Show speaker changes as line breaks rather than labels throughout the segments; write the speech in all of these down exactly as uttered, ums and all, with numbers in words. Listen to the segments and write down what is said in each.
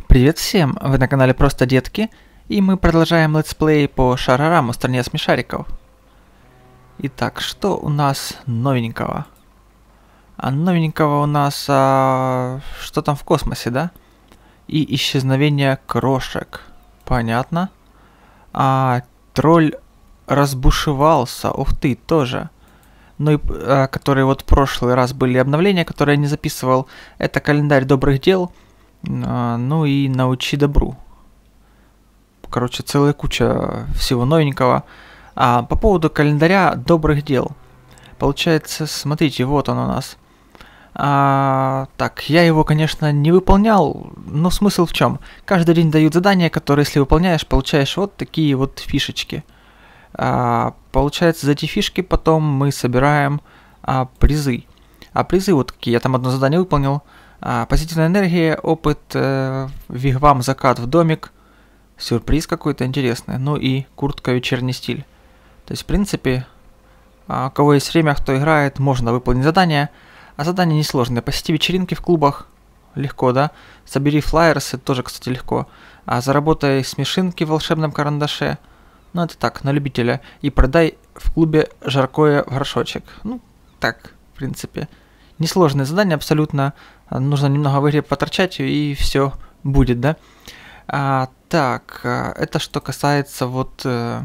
Привет всем! Вы на канале Просто Детки, и мы продолжаем летсплей по Шарараму, стране смешариков. Итак, что у нас новенького? А новенького у нас... А, что там в космосе, да? И исчезновение крошек. Понятно. А тролль разбушевался. Ух ты, тоже. Ну и а, которые вот в прошлый раз были обновления, которые я не записывал. Это календарь добрых дел. А, ну и научи добру. Короче, целая куча всего новенького. А по поводу календаря добрых дел. Получается, смотрите, вот он у нас. А, так, я его, конечно, не выполнял, но смысл в чем? Каждый день дают задания, которые, если выполняешь, получаешь вот такие вот фишечки. А, получается, за эти фишки потом мы собираем а, призы. А призы вот какие. Я там одно задание выполнил. А, позитивная энергия, опыт, э, вигвам, закат в домик. Сюрприз какой-то интересный. Ну и куртка вечерний стиль. То есть, в принципе, а, у кого есть время, кто играет, можно выполнить задание. А задания несложные. Посети вечеринки в клубах. Легко, да? Собери флайерсы, тоже, кстати, легко. А заработай смешинки в волшебном карандаше. Ну, это так, на любителя. И продай в клубе жаркое в горшочек. Ну, так, в принципе. Несложное задание абсолютно. Нужно немного в игре поторчать, и все будет, да? А, так, это что касается вот э,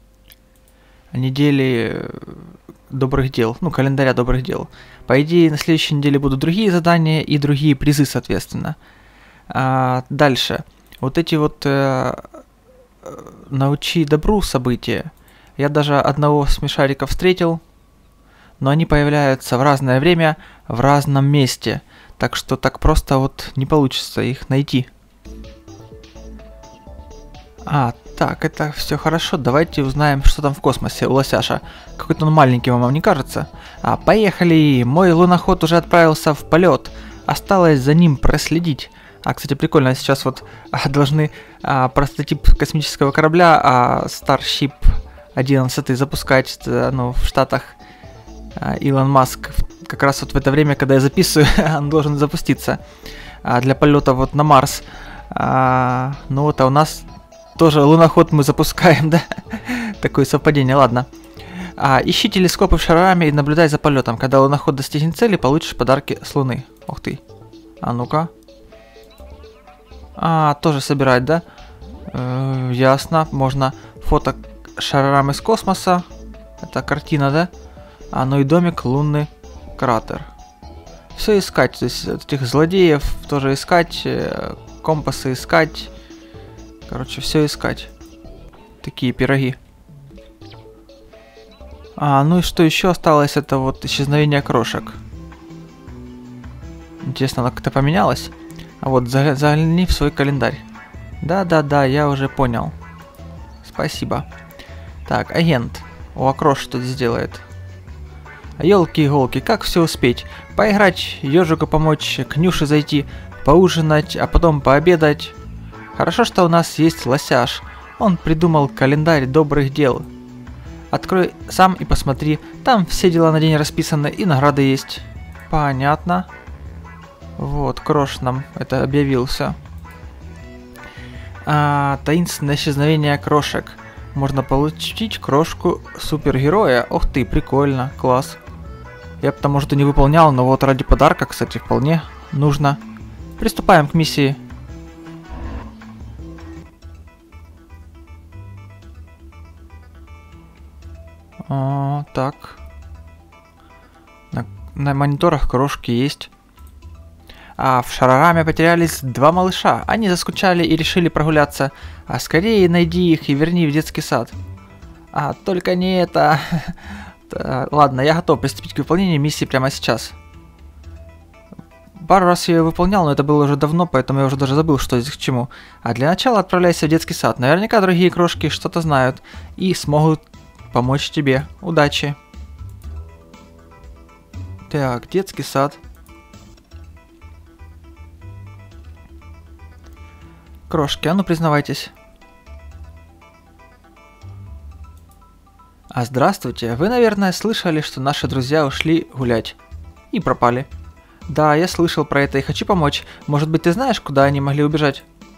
недели добрых дел, ну, календаря добрых дел. По идее, на следующей неделе будут другие задания и другие призы, соответственно. А, дальше. Вот эти вот э, научи добру события. Я даже одного смешарика встретил, но они появляются в разное время, в разном месте. Так что так просто вот не получится их найти. А, так, это все хорошо. Давайте узнаем, что там в космосе у Лосяша. Какой-то он маленький, вам не кажется? А, поехали! Мой луноход уже отправился в полет. Осталось за ним проследить. А, кстати, прикольно, сейчас вот а, должны а, прототип космического корабля а, Starship одиннадцать запускать а, ну, в Штатах. А, Илон Маск как раз вот в это время, когда я записываю, он должен запуститься а, для полета вот на Марс. А, ну вот, а у нас тоже луноход мы запускаем, да? Такое совпадение, ладно. А, ищи телескопы в Шарараме и наблюдай за полетом. Когда луноход достигнет цели, получишь подарки с Луны. Ух ты. А ну-ка. А, тоже собирать, да? Э, ясно. Можно фото Шарарам из космоса. Это картина, да? А, ну и домик, лунный кратер. Все искать. То есть этих злодеев тоже искать. Компасы искать. Короче, все искать. Такие пироги. А, ну и что еще осталось? Это вот исчезновение крошек. Интересно, оно как-то поменялось? А вот загляни в свой календарь. Да-да-да, я уже понял. Спасибо. Так, агент. О, Крош что здесь делает? Ёлки-иголки, как все успеть? Поиграть, ежику помочь, к Нюше зайти, поужинать, а потом пообедать. Хорошо, что у нас есть Лосяш. Он придумал календарь добрых дел. Открой сам и посмотри. Там все дела на день расписаны и награды есть. Понятно. Вот, Крош нам это объявился. А, таинственное исчезновение крошек. Можно получить крошку супергероя. Ух ты, прикольно, класс. Я бы там, может, и не выполнял, но вот ради подарка, кстати, вполне нужно. Приступаем к миссии. О, так. На, на мониторах крошки есть. А в Шарараме потерялись два малыша. Они заскучали и решили прогуляться. А скорее найди их и верни в детский сад. А, только не это. Ладно, я готов приступить к выполнению миссии прямо сейчас. Пару раз я ее выполнял, но это было уже давно, поэтому я уже даже забыл, что здесь к чему. А для начала отправляйся в детский сад. Наверняка другие крошки что-то знают и смогут помочь тебе. Удачи. Так, детский сад. Крошки, а ну признавайтесь. А здравствуйте, вы, наверное, слышали, что наши друзья ушли гулять. И пропали. Да, я слышал про это и хочу помочь. Может быть, ты знаешь, куда они могли убежать?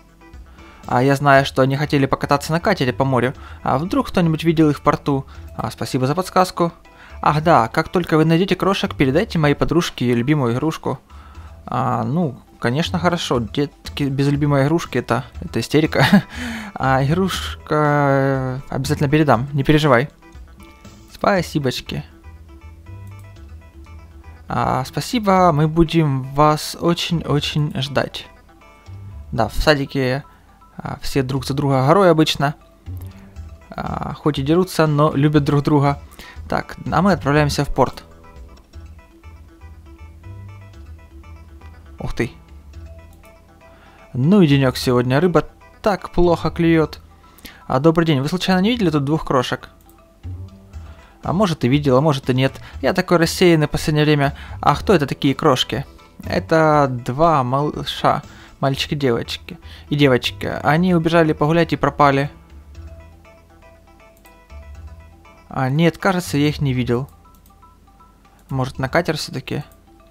А я знаю, что они хотели покататься на катере по морю. А вдруг кто-нибудь видел их в порту? А, спасибо за подсказку. Ах да, как только вы найдете крошек, передайте моей подружке любимую игрушку. А, ну, конечно, хорошо. Детки без любимой игрушки это, это истерика. А игрушка обязательно передам, не переживай. Спасибочки. А, спасибо, мы будем вас очень-очень ждать. Да, в садике а, все друг за друга горой обычно. А, хоть и дерутся, но любят друг друга. Так, а мы отправляемся в порт. Ух ты. Ну и денек сегодня. Рыба так плохо клюет. А, добрый день. Вы случайно не видели тут двух крошек? А может и видел, а может и нет. Я такой рассеянный в последнее время. А кто это такие крошки? Это два малыша. Мальчики и девочки. И девочка. Они убежали погулять и пропали. А, нет, кажется, я их не видел. Может, на катер все-таки?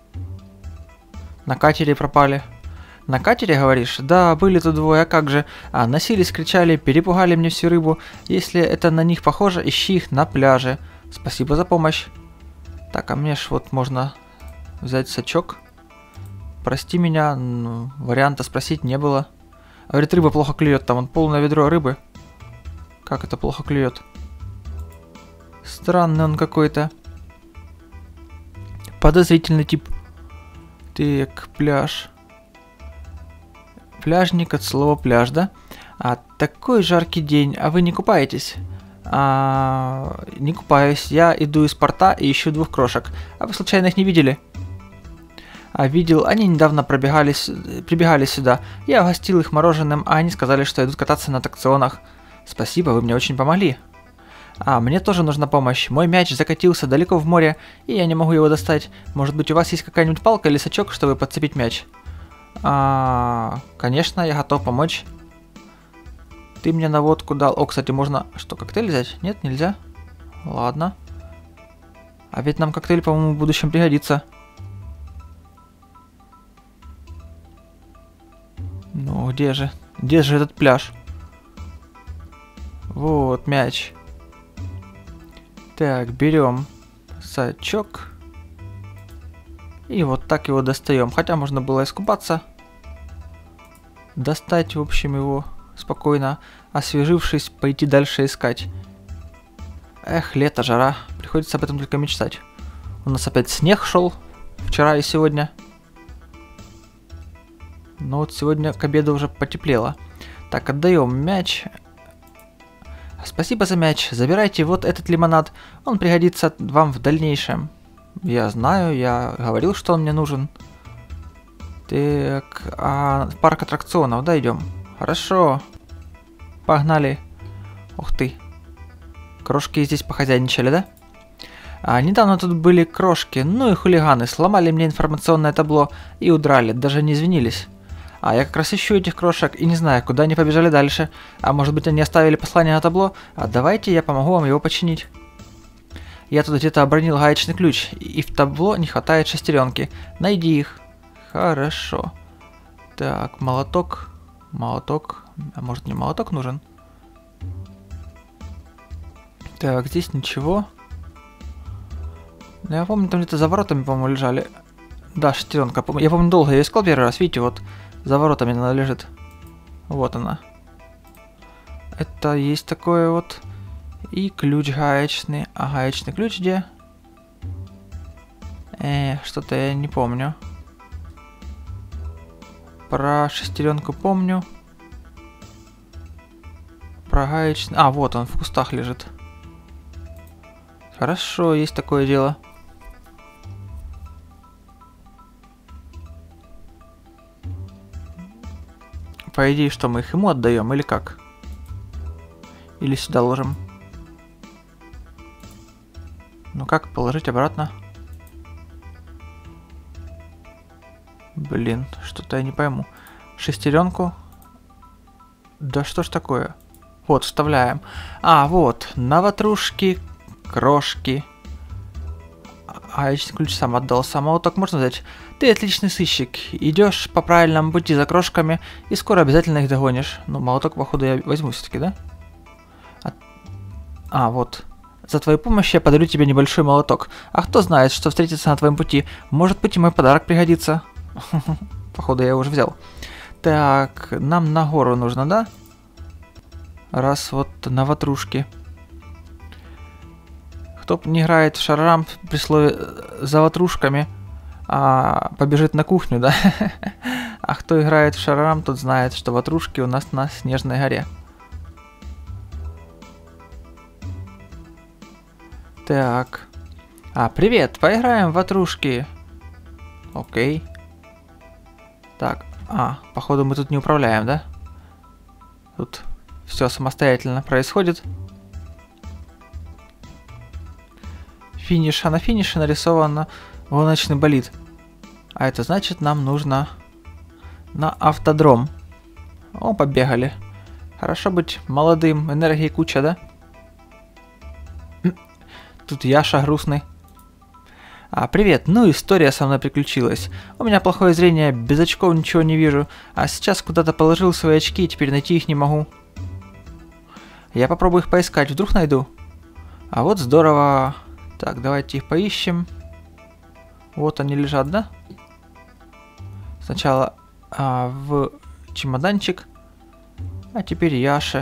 На катере пропали. На катере, говоришь? Да, были тут двое, а как же? А, носились, кричали, перепугали мне всю рыбу. Если это на них похоже, ищи их на пляже. Спасибо за помощь. Так, а мне ж вот можно взять сачок. Прости меня, ну, варианта спросить не было. Говорит, рыба плохо клюет, там он полное ведро рыбы. Как это плохо клюет? Странный он какой-то. Подозрительный тип. Так, пляж. Пляжник от слова пляж, да? А, такой жаркий день, а вы не купаетесь? А, не купаюсь, я иду из порта и ищу двух крошек. А вы случайно их не видели? А, видел, они недавно пробегали, прибегали сюда. Я угостил их мороженым, а они сказали, что идут кататься на аттракционах. Спасибо, вы мне очень помогли. А, мне тоже нужна помощь. Мой мяч закатился далеко в море, и я не могу его достать. Может быть, у вас есть какая-нибудь палка или сачок, чтобы подцепить мяч? А, конечно, я готов помочь. Ты мне наводку дал. О, кстати, можно... Что, коктейль взять? Нет, нельзя? Ладно. А ведь нам коктейль, по-моему, в будущем пригодится. Ну, где же? Где же этот пляж? Вот, мяч. Так, берем сачок. И вот так его достаем. Хотя можно было искупаться. Достать, в общем, его спокойно. Освежившись, пойти дальше искать. Эх, лето, жара. Приходится об этом только мечтать. У нас опять снег шел. Вчера и сегодня. Но вот сегодня к обеду уже потеплело. Так, отдаем мяч. Спасибо за мяч. Забирайте вот этот лимонад. Он пригодится вам в дальнейшем. Я знаю, я говорил, что он мне нужен. Так, а парк аттракционов, да, идем? Хорошо. Погнали. Ух ты. Крошки здесь похозяйничали, да? А, недавно тут были крошки, ну и хулиганы. Сломали мне информационное табло и удрали, даже не извинились. А я как раз ищу этих крошек и не знаю, куда они побежали дальше. А может быть, они оставили послание на табло? А давайте я помогу вам его починить. Я тут где-то обронил гаечный ключ, и в табло не хватает шестеренки. Найди их. Хорошо. Так, молоток. Молоток. А может, не молоток нужен? Так, здесь ничего. Я помню, там где-то за воротами, по-моему, лежали. Да, шестеренка. Я помню, долго я искал первый раз. Видите, вот за воротами она лежит. Вот она. Это есть такое вот. И ключ гаечный. А гаечный ключ где? Э, что-то я не помню. Про шестеренку помню. Про гаечный... А, вот он в кустах лежит. Хорошо, есть такое дело. По идее, что мы их ему отдаем или как? Или сюда ложим? Ну как, положить обратно? Блин, что-то я не пойму. Шестеренку. Да что ж такое? Вот, вставляем. А, вот, на ватрушки, крошки. А, личный ключ сам отдался. Молоток можно взять? Ты отличный сыщик. Идешь по правильному пути за крошками и скоро обязательно их догонишь. Ну, молоток, походу, я возьму все-таки, да? А, а, вот. За твою помощь я подарю тебе небольшой молоток. А кто знает, что встретится на твоем пути. Может быть, и мой подарок пригодится. Походу, я его уже взял. Так, нам на гору нужно, да? Раз вот на ватрушке. Кто не играет в шарарам при слове за ватрушками, а побежит на кухню, да? А кто играет в шарарам, тот знает, что ватрушки у нас на Снежной горе. Так. А, привет, поиграем в ватрушки. Окей. Так, а, походу мы тут не управляем, да? Тут все самостоятельно происходит. Финиш, а на финише нарисовано гоночный болид. А это значит, нам нужно на автодром. О, побегали. Хорошо быть молодым, энергии куча, да? Тут Яша грустный. А, привет, ну история со мной приключилась. У меня плохое зрение, без очков ничего не вижу. А сейчас куда-то положил свои очки, и теперь найти их не могу. Я попробую их поискать, вдруг найду. А вот здорово. Так, давайте их поищем. Вот они лежат, да? Сначала а, в чемоданчик. А теперь Яше.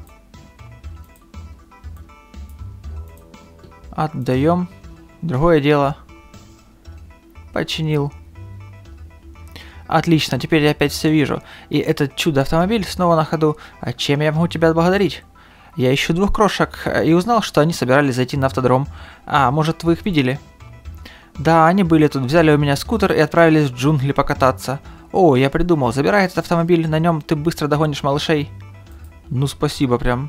Отдаем. Другое дело. Починил. Отлично, теперь я опять все вижу. И этот чудо-автомобиль снова на ходу. А чем я могу тебя отблагодарить? Я ищу двух крошек и узнал, что они собирались зайти на автодром. А, может, вы их видели? Да, они были тут, взяли у меня скутер и отправились в джунгли покататься. О, я придумал, забирай этот автомобиль, на нем ты быстро догонишь малышей. Ну, спасибо прям.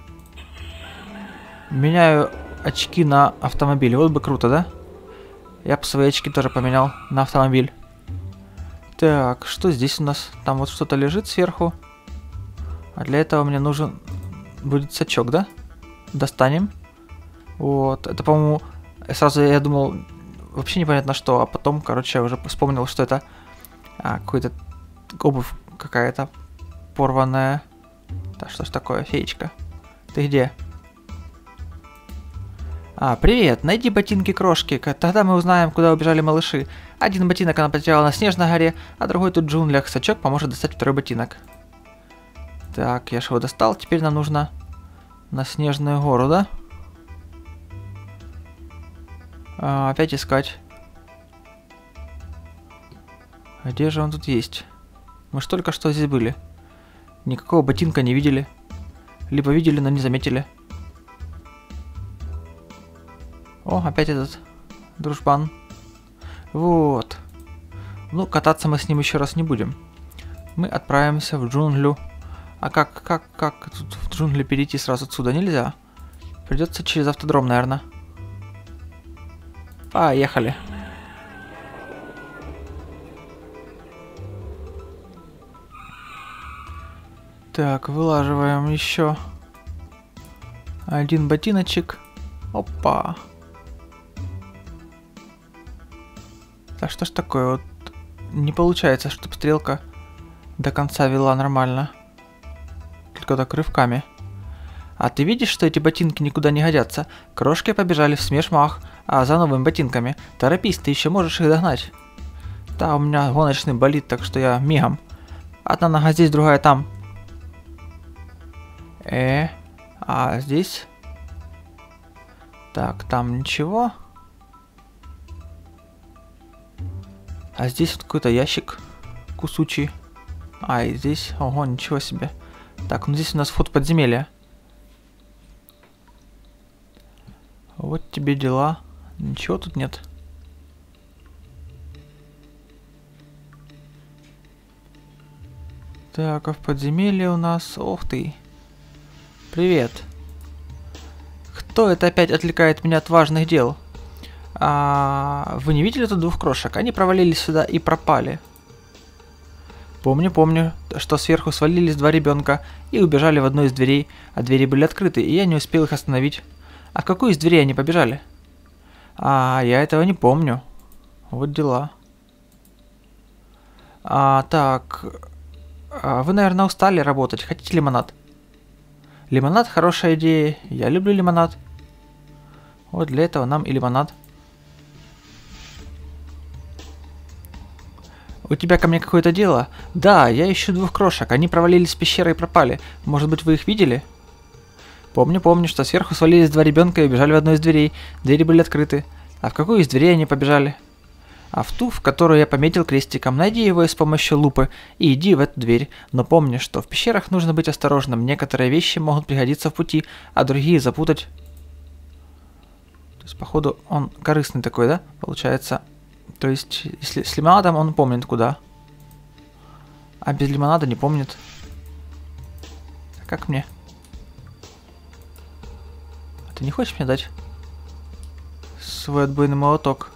Меняю очки на автомобиль, вот бы круто, да? Я бы свои очки тоже поменял на автомобиль. Так, что здесь у нас? Там вот что-то лежит сверху. А для этого мне нужен будет сачок, да? Достанем. Вот, это, по-моему, сразу я думал, вообще непонятно что, а потом, короче, я уже вспомнил, что это а, какой-то обувь какая-то порванная. Да что ж такое, феечка? Ты где? А, привет, найди ботинки крошки, тогда мы узнаем, куда убежали малыши. Один ботинок она потеряла на Снежной горе, а другой тут в джунглях. Сачок поможет достать второй ботинок. Так, я же его достал, теперь нам нужно на Снежную гору, да? А, опять искать. Где же он тут есть? Мы ж только что здесь были. Никакого ботинка не видели. Либо видели, но не заметили. О, опять этот дружбан. Вот. Ну, кататься мы с ним еще раз не будем. Мы отправимся в джунглю. А как, как, как тут в джунгли перейти сразу отсюда нельзя? Придется через автодром, наверное. Поехали. Так, вылаживаем еще один ботиночек. Опа. Да что ж такое, вот не получается, чтобы стрелка до конца вела нормально. Только так рывками. А ты видишь, что эти ботинки никуда не годятся? Крошки побежали в смеш-мах, а за новыми ботинками. Торопись, ты еще можешь их догнать. Да, у меня гоночный болид, так что я мигом. Одна нога здесь, другая там. Э, а здесь? Так, там ничего. А здесь вот какой-то ящик кусучий. А, и здесь, ого, ничего себе. Так, ну здесь у нас вход в подземелье. Вот тебе дела. Ничего тут нет. Так, а в подземелье у нас... Ох ты. Привет. Кто это опять отвлекает меня от важных дел? А, вы не видели тут двух крошек? Они провалились сюда и пропали. Помню, помню, что сверху свалились два ребенка и убежали в одну из дверей, а двери были открыты, и я не успел их остановить. А в какую из дверей они побежали? А, я этого не помню. Вот дела. А, так. А, вы, наверное, устали работать. Хотите лимонад? Лимонад хорошая идея. Я люблю лимонад. Вот для этого нам и лимонад. У тебя ко мне какое-то дело? Да, я ищу двух крошек. Они провалились в пещеру и пропали. Может быть, вы их видели? Помню, помню, что сверху свалились два ребенка и убежали в одну из дверей. Двери были открыты. А в какую из дверей они побежали? А в ту, в которую я пометил крестиком. Найди его с помощью лупы и иди в эту дверь. Но помни, что в пещерах нужно быть осторожным. Некоторые вещи могут пригодиться в пути, а другие запутать. То есть, походу, он корыстный такой, да? Получается. То есть, если с лимонадом он помнит куда. А без лимонада не помнит. Как мне? А ты не хочешь мне дать свой отбойный молоток?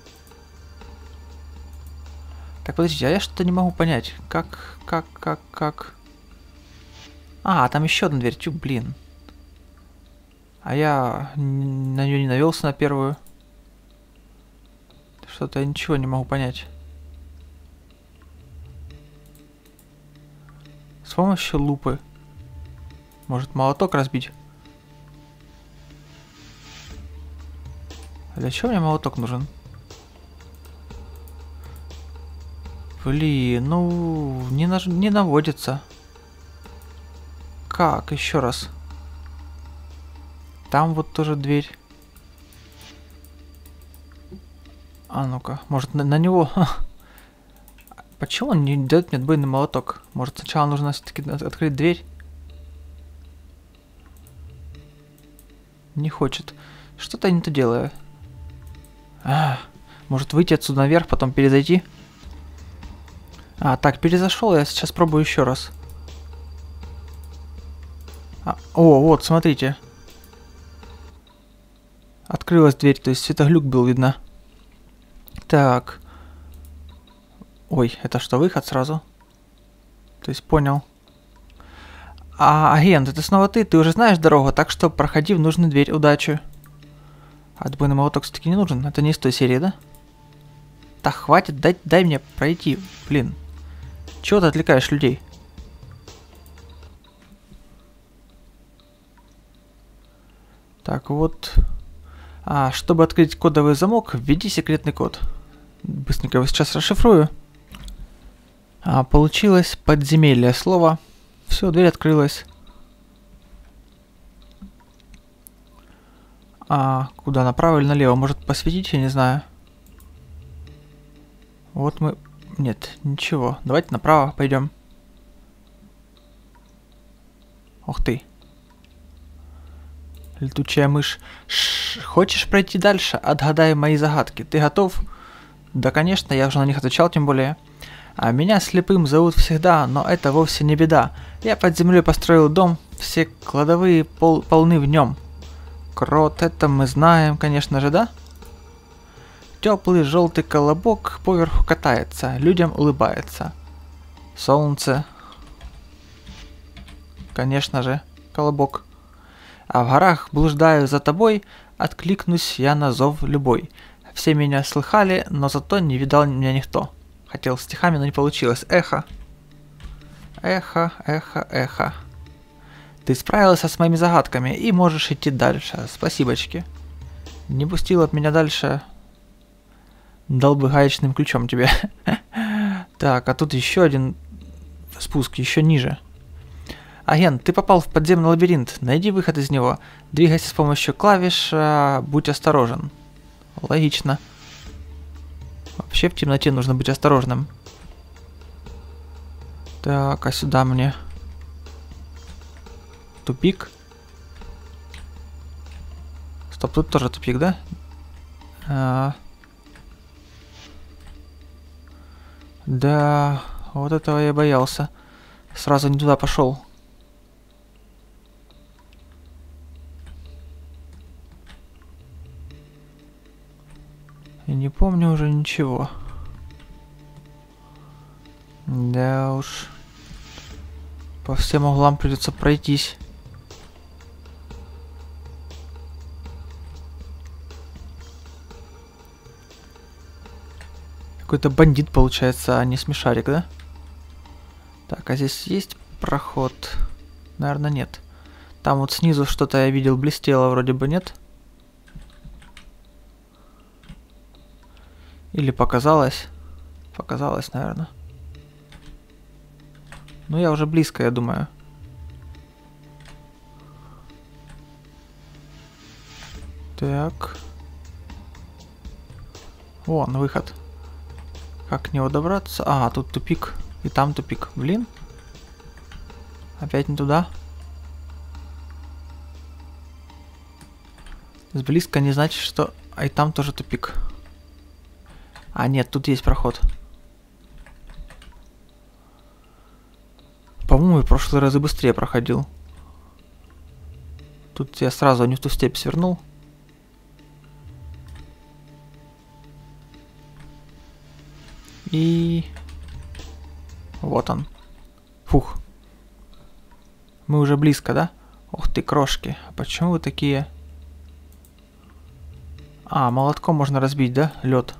Так, подождите, а я что-то не могу понять. Как, как, как, как... А, там еще одна дверь. Тю, блин. А я на нее не навелся на первую. Что-то я ничего не могу понять. С помощью лупы. Может, молоток разбить? А для чего мне молоток нужен? Блин, ну, не, наж... не наводится. Как? Еще раз. Там вот тоже дверь. А ну-ка, может на, на него... Почему он не дает мне отбойный молоток? Может сначала нужно все-таки открыть дверь? Не хочет. Что-то я не то делаю. А, может выйти отсюда наверх, потом перезайти? А, так, перезашел, я сейчас пробую еще раз. А, о, вот, смотрите. Открылась дверь, то есть светоглюк был, видно. Так. Ой, это что, выход сразу? То есть, понял. А, агент, это снова ты? Ты уже знаешь дорогу, так что проходи в нужную дверь. Удачи. Отбойный молоток все-таки не нужен. Это не из той серии, да? Так, хватит, дай, дай мне пройти. Блин. Чего ты отвлекаешь людей? Так, вот. А, чтобы открыть кодовый замок, введи секретный код. Быстренько его сейчас расшифрую. А, получилось подземелье слово. Все, дверь открылась. А, куда, направо или налево? Может посветить, я не знаю. Вот мы... Нет, ничего. Давайте направо пойдем. Ух ты. Летучая мышь. Ш, хочешь пройти дальше? Отгадай мои загадки. Ты готов? Да, конечно, я уже на них отвечал, тем более. А меня слепым зовут всегда, но это вовсе не беда. Я под землей построил дом, все кладовые пол полны в нем. Крот, это мы знаем, конечно же, да? Теплый желтый колобок поверху катается, людям улыбается. Солнце. Конечно же, колобок. А в горах блуждаю за тобой, откликнусь я на зов любой. Все меня слыхали, но зато не видал меня никто. Хотел стихами, но не получилось. Эхо. Эхо, эхо, эхо. Ты справился с моими загадками и можешь идти дальше. Спасибочки. Не пустил от меня дальше. Дал бы гаечным ключом тебе. Так, а тут еще один спуск, еще ниже. Агент, ты попал в подземный лабиринт. Найди выход из него. Двигайся с помощью клавиш. А, будь осторожен. Логично. Вообще в темноте нужно быть осторожным. Так, а сюда мне... Тупик. Стоп, тут тоже тупик, да? А... Да, вот этого я боялся. Сразу не туда пошел. И не помню уже ничего. Да уж. По всем углам придется пройтись. Какой-то бандит получается, а не смешарик, да? Так, а здесь есть проход? Наверное, нет. Там вот снизу что-то я видел, блестело, вроде бы нет. Или показалось? Показалось, наверное. Ну, я уже близко, я думаю. Так. Вон, выход. Как к него добраться? А, тут тупик. И там тупик. Блин. Опять не туда. С близко не значит, что... А и там тоже тупик. А, нет, тут есть проход. По-моему, в прошлые разы быстрее проходил. Тут я сразу не в ту степь свернул. И... Вот он. Фух. Мы уже близко, да? Ух ты, крошки. А почему вы такие... А, молотком можно разбить, да? Лед.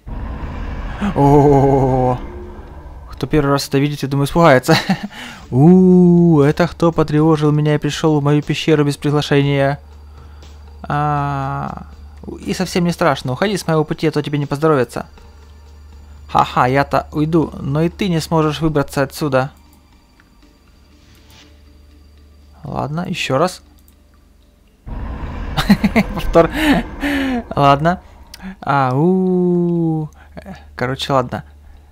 О, кто первый раз это видит, я думаю, испугается. У, это кто потревожил меня и пришел в мою пещеру без приглашения? А, и совсем не страшно. Уходи с моего пути, а то тебе не поздоровится. Ха-ха, я-то уйду, но и ты не сможешь выбраться отсюда. Ладно, еще раз. Повтор. Ладно. Ау. Короче, ладно.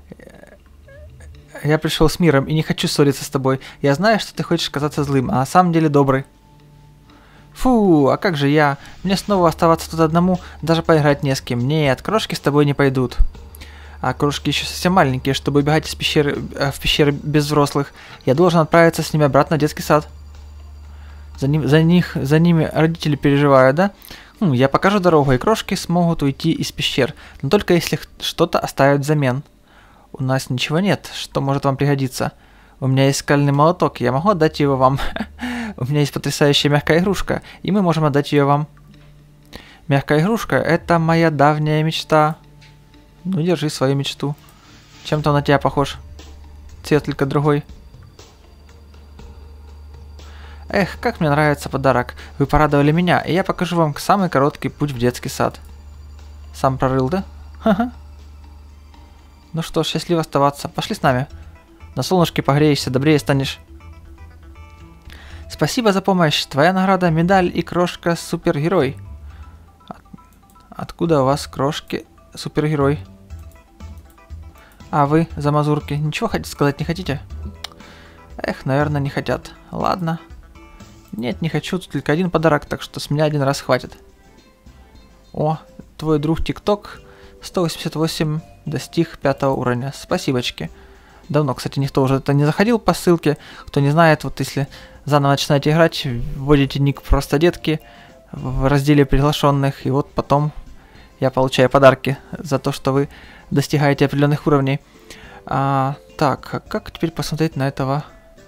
Я пришел с миром и не хочу ссориться с тобой. Я знаю, что ты хочешь казаться злым, а на самом деле добрый. Фу, а как же я? Мне снова оставаться тут одному, даже поиграть не с кем. Нет, крошки с тобой не пойдут. А крошки еще совсем маленькие, чтобы убегать из пещеры, в пещеры без взрослых. Я должен отправиться с ними обратно в детский сад. За, ним, за, них, за ними родители переживают, да? Хм, я покажу дорогу, и крошки смогут уйти из пещер. Но только если что-то оставят взамен. У нас ничего нет, что может вам пригодиться. У меня есть скальный молоток, я могу отдать его вам. У меня есть потрясающая мягкая игрушка, и мы можем отдать ее вам. Мягкая игрушка — это моя давняя мечта. Ну, держи свою мечту. Чем-то он на тебя похож. Цвет только другой. Эх, как мне нравится подарок. Вы порадовали меня, и я покажу вам самый короткий путь в детский сад. Сам прорыл, да? Ха-ха. Ну что ж, счастливо оставаться. Пошли с нами. На солнышке погреешься, добрее станешь. Спасибо за помощь. Твоя награда — медаль и крошка супергерой. От... Откуда у вас крошки супергерой? А вы, за мазурки, ничего хотите сказать не хотите? Эх, наверное, не хотят. Ладно. Нет, не хочу, тут только один подарок, так что с меня один раз хватит. О, твой друг ТикТок сто восемьдесят восемь достиг пятого уровня. Спасибочки. Давно, кстати, никто уже это не заходил по ссылке. Кто не знает, вот если заново начинаете играть, вводите ник «Просто детки» в разделе приглашенных, и вот потом я получаю подарки за то, что вы достигаете определенных уровней. А, так, а как теперь посмотреть на этого...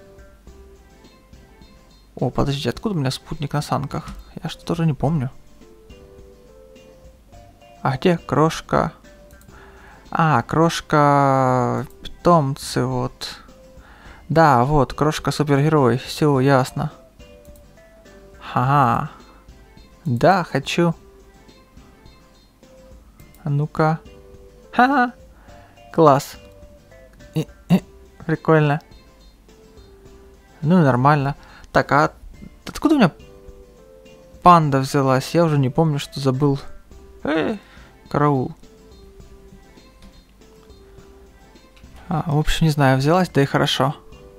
О, подождите, откуда у меня спутник на санках? Я что-то тоже не помню. А где крошка? А, крошка... Питомцы, вот. Да, вот, крошка супергерой. Все, ясно. Ага. Да, хочу. А ну-ка. Ха-ха. Класс. И, и, прикольно. Ну и нормально. Так, а откуда у меня панда взялась? Я уже не помню, что забыл. Эй, караул. А, в общем, не знаю, взялась, да и хорошо.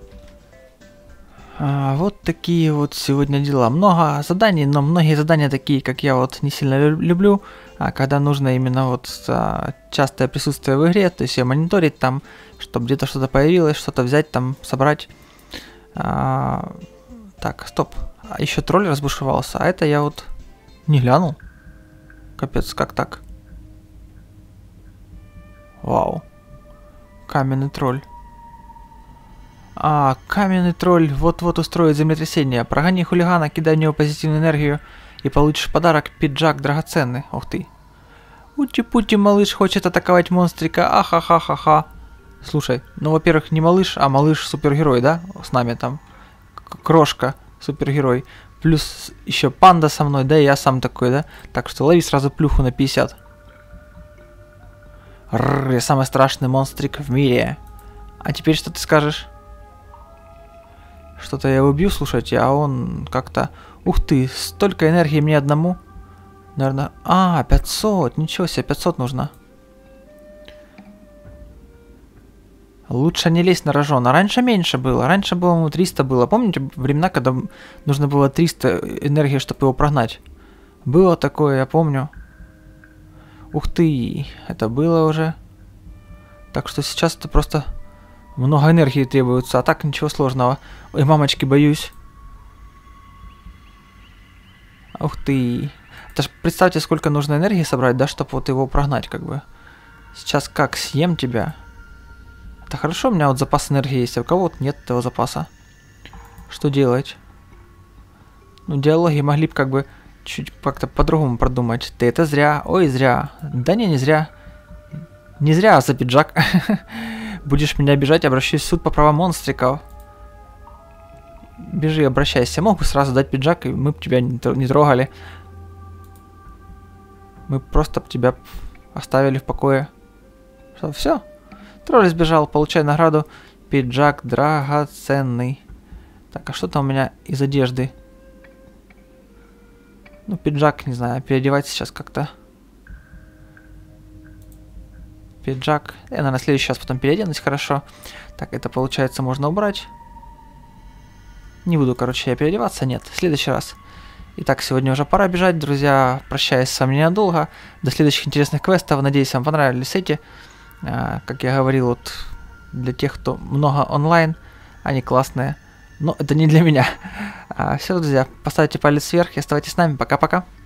А, вот такие вот сегодня дела. Много заданий, но многие задания такие, как я вот не сильно люблю. А когда нужно именно вот а, частое присутствие в игре, то есть я мониторить там, чтобы где-то что-то появилось, что-то взять там, собрать. А, так, стоп. А еще тролль разбушевался, а это я вот не глянул. Капец, как так? Вау. Каменный тролль. А, каменный тролль вот-вот устроит землетрясение. Прогони хулигана, кидай в него позитивную энергию и получишь подарок пиджак драгоценный. Ух ты. Ути-пути, малыш хочет атаковать монстрика. Ахахахаха. Слушай, ну, во-первых, не малыш, а малыш-супергерой, да? С нами там. Крошка, супергерой. Плюс еще панда со мной, да, и я сам такой, да? Так что лови сразу плюху на пятьдесят. Рррр, я самый страшный монстрик в мире. А теперь что ты скажешь? Что-то я его убью, слушайте, а он как-то... Ух ты, столько энергии мне одному. Наверное... А, пятьсот, ничего себе, пятьсот нужно. Лучше не лезть на рожон. А раньше меньше было. Раньше было, ну, триста было. Помните времена, когда нужно было триста энергии, чтобы его прогнать? Было такое, я помню. Ух ты, это было уже. Так что сейчас это просто много энергии требуется. А так ничего сложного. Ой, мамочки, боюсь. Ух ты. Это ж представьте, сколько нужно энергии собрать, да, чтобы вот его прогнать, как бы. Сейчас как, съем тебя? Это хорошо, у меня вот запас энергии есть, а у кого-то нет этого запаса. Что делать? Ну, диалоги могли бы как бы чуть как-то по-другому продумать. Ты это зря, ой, зря. Да не, не зря. Не зря за пиджак. Будешь меня обижать, обращаюсь в суд по правам монстриков. Бежи, обращайся. Мог бы сразу дать пиджак, и мы бы тебя не трогали. Мы просто бы тебя оставили в покое. Что, все? Тролль сбежал, получай награду. Пиджак драгоценный. Так, а что там у меня из одежды? Ну, пиджак, не знаю, переодевать сейчас как-то. Пиджак. Я, наверное, следующий раз потом переоденусь, хорошо. Так, это, получается, можно убрать. Не буду, короче, я переодеваться, нет, в следующий раз. Итак, сегодня уже пора бежать, друзья. Прощаюсь с вами ненадолго. До следующих интересных квестов. Надеюсь, вам понравились эти. А, как я говорил, вот для тех, кто много онлайн, они классные. Но это не для меня. А, все, друзья, поставьте палец вверх и оставайтесь с нами. Пока-пока.